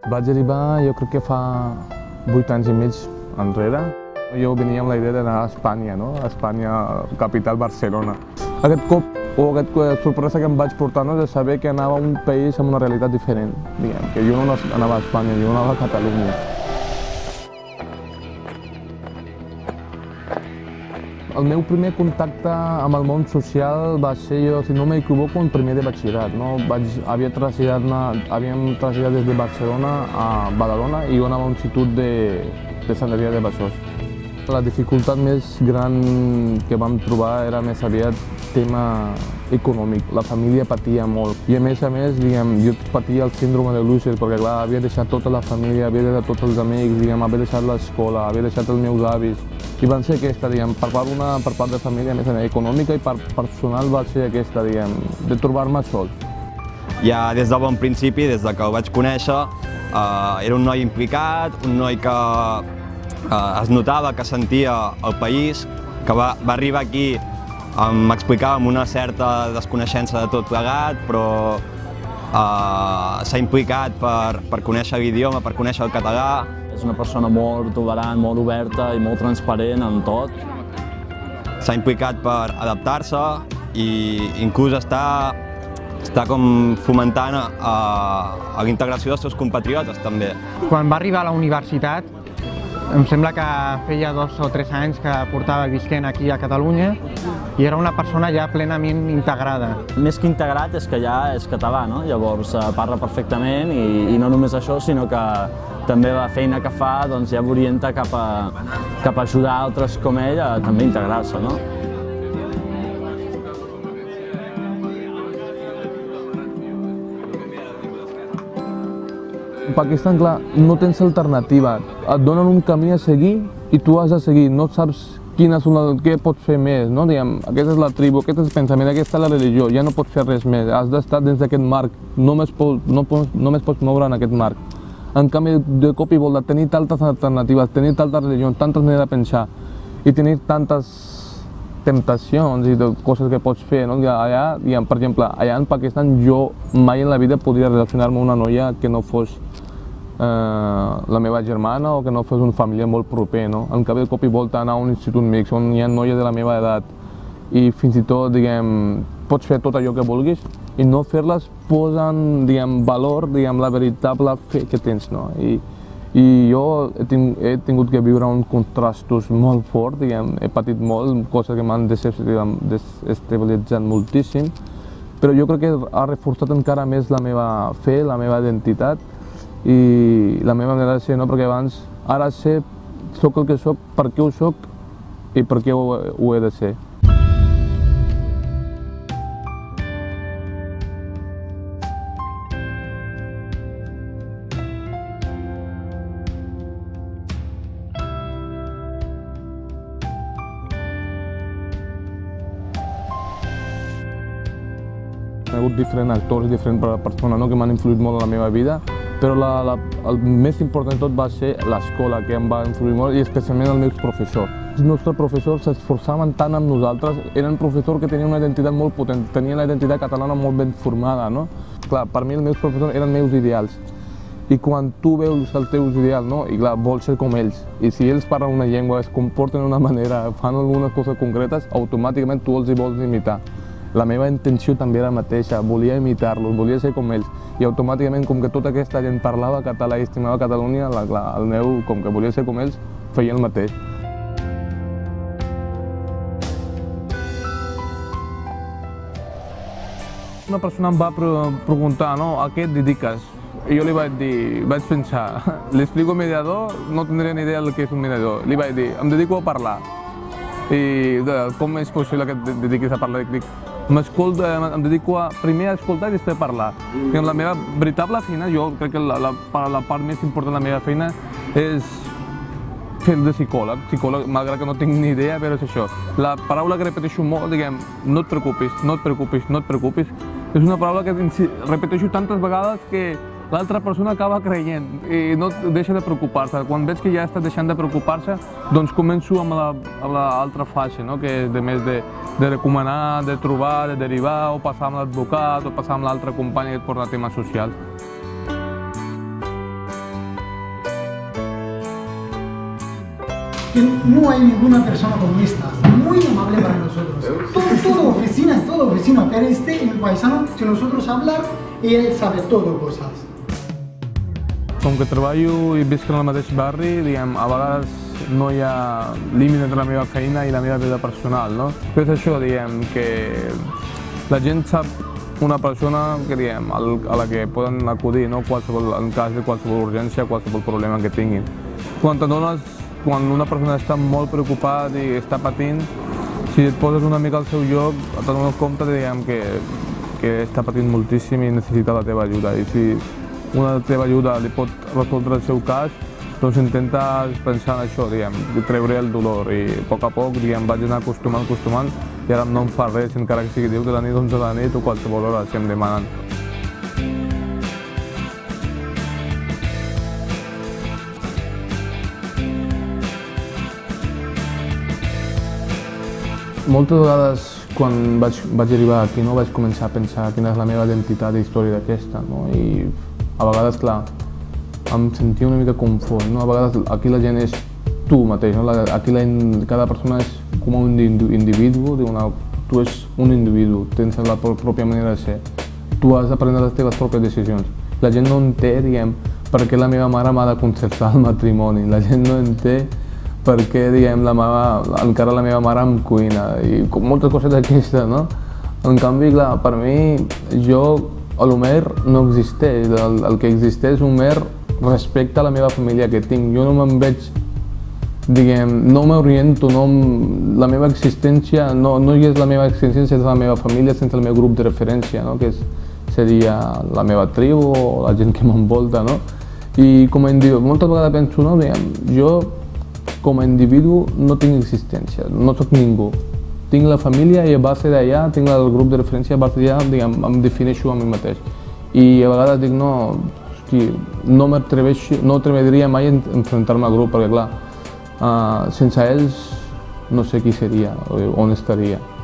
Vaig arribar, jo crec que fa 8 anys i mig enrere. Jo venia amb la idea d'anar a Espanya, no? A Espanya, capital Barcelona. Aquest cop, o aquesta sorpresa que em vaig portar, no? De saber que anava a un país amb una realitat diferent, diguem, que jo no anava a Espanya, jo anava a Catalunya. El meu primer contacte amb el món social va ser, jo, si no m'equivoco, el primer de batxillerat. No? Havíem traslladat des de Barcelona a Badalona i jo anava a un institut de Sant Adrià de Besòs. La dificultat més gran que vam trobar era més aviat tema econòmic. La família patia molt i a més, diguem, jo patia el síndrome de Losers perquè clar, havia deixat tota la família, havia deixat tots els amics, diguem, havia deixat l'escola, havia deixat els meus avis. I van ser aquesta, diguem, per part de família més econòmica i per personal va ser aquesta, diguem, de trobar-me sol. Ja des de bon principi, des que el vaig conèixer, era un noi implicat, un noi que es notava que sentia el país, que va arribar aquí, m'explicava amb una certa desconeixença de tot plegat, però s'ha implicat per conèixer l'idioma, per conèixer el català. És una persona molt tolerant, molt oberta i molt transparent en tot. S'ha implicat per adaptar-se i inclús està com fomentant l'integració dels seus compatriotes també. Quan va arribar a la universitat, em sembla que feia 2 o 3 anys que portava visquent aquí a Catalunya i era una persona ja plenament integrada. Més que integrat és que ja és català, no? Llavors parla perfectament i no només això, sinó que també la feina que fa doncs, ja l'orienta cap a ajudar altres com ell a també integrar-se, no? En Pakistan, clar, no tens alternativa. Et donen un camí a seguir i tu has de seguir. No saps què pots fer més, no? Diguem, aquesta és la tribu, aquest és el pensament, aquesta és la religió, ja no pots fer res més. Has d'estar dins d'aquest marc, només pots moure en aquest marc. En canvi, de cop i volta, tenir tantes alternatives, tenir tantes religions, tantes maneres de pensar i tenir tantes temptacions i coses que pots fer, no? Allà, diguem, per exemple, allà en Pakistan jo mai en la vida podria relacionar-me amb una noia que no fos la meva germana o que no fos un familiar molt proper, no? En canvi, de cop i volta anar a un institut mixt on hi ha noies de la meva edat i fins i tot, diguem, pots fer tot allò que vulguis i no fer-les posen, diguem, valor, diguem, la veritable fe que tens, no? I jo he tingut que viure uns contrastos molt forts, diguem, he patit molt, coses que m'han desestabilitzat moltíssim, però jo crec que ha reforçat encara més la meva fe, la meva identitat i la meva manera de ser, no? Perquè abans, ara sé, soc el que soc, per què ho soc i per què ho he de ser. He hagut diferents actors i diferents persones, no? Que m'han influït molt en la meva vida, però el més important de tot va ser l'escola, que em va influir molt, i especialment els meus professors. Els nostres professors s'esforçaven tant amb nosaltres, eren professors que tenien una identitat molt potent, tenien la identitat catalana molt ben formada, no? Clar, per mi els meus professors eren meus ideals, i quan tu veus els teus ideals, no? I clar, vols ser com ells, i si ells parlen una llengua, es comporten d'una manera, fan algunes coses concretes, automàticament tu els hi vols imitar. La meva intenció també era la mateixa, volia imitar-los, volia ser com ells. I automàticament, com que tota aquesta gent parlava català i estimava Catalunya, el meu, com que volia ser com ells, feia el mateix. Una persona em va preguntar, no, a què et dediques? I jo li vaig pensar, li explico mediador, no tindré ni idea del que és un mediador. Li vaig dir, em dedico a parlar. I com és possible que et dediquis a parlar? Em dedico primer a escoltar i després a parlar. La meva veritable feina, jo crec que la part més important de la meva feina és fer de psicòleg, malgrat que no tinc ni idea, però és això. La paraula que repeteixo molt, diguem, no et preocupis, no et preocupis, no et preocupis, és una paraula que repeteixo tantes vegades que l'altra persona acaba creient i no deixa de preocupar-se. Quan veig que ja està deixant de preocupar-se, doncs començo amb l'altra fase, que és de recomanar, de trobar, de derivar, o passar amb l'advocat, o passar amb l'altre company que et porta temes socials. que no hay ninguna persona como esta, muy amable para nosotros. Todo oficina, pero mi paisano, si nosotros hablar, él sabe todo cosas. Com que treballo i visc en el mateix barri, diguem, a vegades no hi ha límit entre la meva feina i la meva vida personal, no? Però és això, diguem, que la gent sap una persona que, diguem, a la que poden acudir, no? En cas de qualsevol urgència, qualsevol problema que tinguin. Quan una persona està molt preocupada i està patint, si et poses una mica al seu lloc, et dones compte, diguem, que està patint moltíssim i necessita la teva ajuda. I si una de la teva ajuda li pot resoldre el seu cas, doncs intenta pensar en això, diguem, treure el dolor i a poc, diguem, vaig anar acostumant i ara no em fa res, encara que sigui 10 de la nit, 11 de la nit o qualsevol hora, si em demanen. Moltes vegades quan vaig arribar aquí vaig començar a pensar quina és la meva identitat i història d'aquesta, i a vegades, clar, em sentia una mica confós, no? A vegades aquí la gent és tu mateix, no? Aquí cada persona és com un individu, tu ets un individu, tens la pròpia manera de ser. Tu has de prendre les teves pròpies decisions. La gent no entén, diguem, per què la meva mare m'ha de concertar el matrimoni. La gent no entén per què, diguem, encara la meva mare em cuina i moltes coses d'aquestes, no? En canvi, clar, per mi, el mer no existeix. El que existeix és un mer respecte a la meva família que tinc. Jo no me'n veig, diguem, no m'oriento, la meva existència, no hi és la meva existència sense la meva família, sense el meu grup de referència, que seria la meva tribu o la gent que m'envolta, no? I com a individu, moltes vegades penso, no, diguem, jo com a individu no tinc existència, no soc ningú. Tinc la família i a base d'allà, tinc el grup de referència, a base d'allà, diguem, em defineixo a mi mateix. I a vegades dic, no, hosti, no m'atreviria mai a enfrontar-me al grup, perquè clar, sense ells no sé qui seria, on estaria.